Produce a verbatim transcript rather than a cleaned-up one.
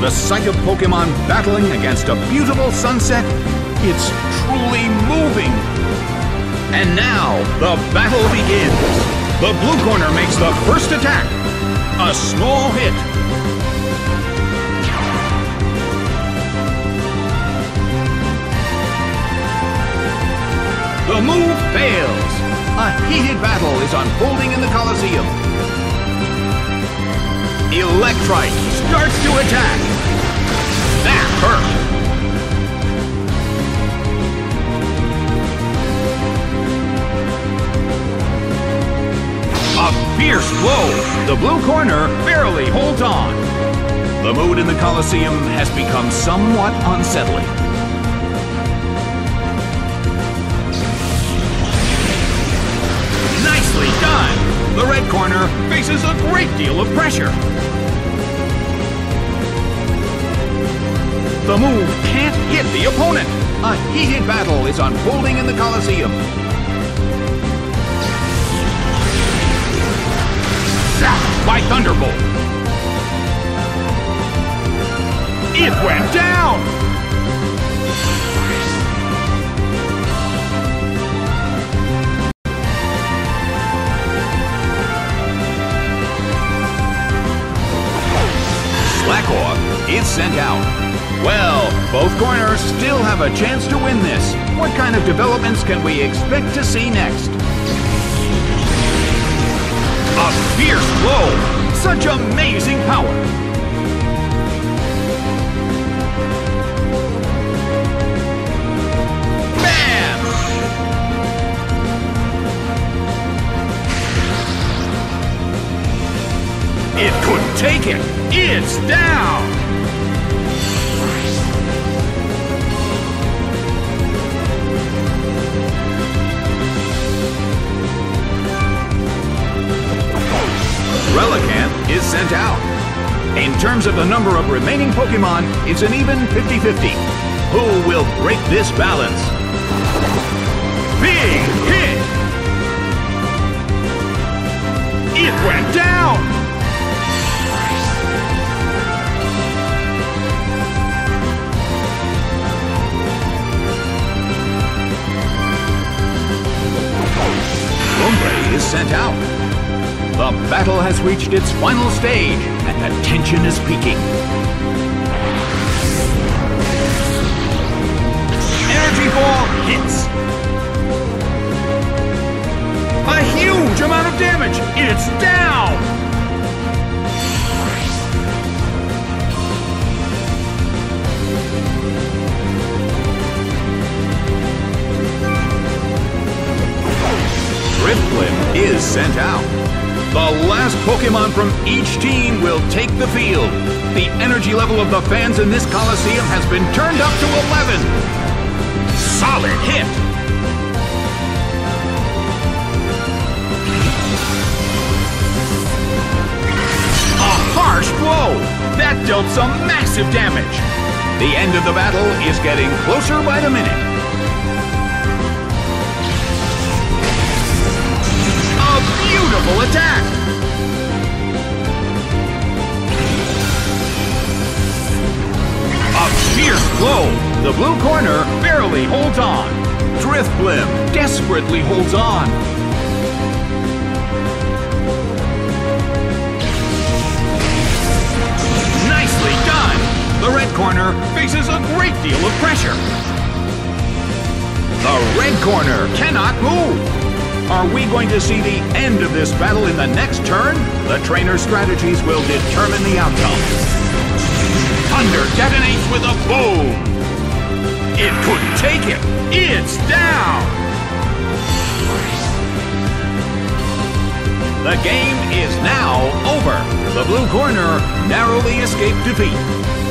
The sight of Pokemon battling against a beautiful sunset, it's truly moving. And now, the battle begins. The blue corner makes the first attack. A small hit. The move fails. A heated battle is unfolding in the Colosseum. Electrike starts to attack. That hurt. A fierce blow. The blue corner barely holds on. The mood in the Colosseum has become somewhat unsettling. Nicely done! The red corner faces a great deal of pressure. The move can't hit the opponent. A heated battle is unfolding in the Colosseum. Zapped by Thunderbolt. It went down! Slackoff is sent out. Well, both corners still have a chance to win this. What kind of developments can we expect to see next? A fierce blow! Such amazing power! Bam! It couldn't take it! It's down! Relicanth is sent out. In terms of the number of remaining Pokemon, it's an even fifty fifty. Who will break this balance? Big hit! It went down! Lombre is sent out. The battle has reached its final stage, and the tension is peaking. Energy Ball hits. A huge amount of damage! It's down! Drifblim is sent out. The last Pokemon from each team will take the field. The energy level of the fans in this Colosseum has been turned up to eleven. Solid hit. A harsh blow. That dealt some massive damage. The end of the battle is getting closer by the minute. Beautiful attack! A fierce blow! The blue corner barely holds on. Drifblim desperately holds on. Nicely done! The red corner faces a great deal of pressure. The red corner cannot move. Are we going to see the end of this battle in the next turn? The trainer's strategies will determine the outcome. Thunder detonates with a boom! It couldn't take it! It's down! The game is now over. The blue corner narrowly escaped defeat.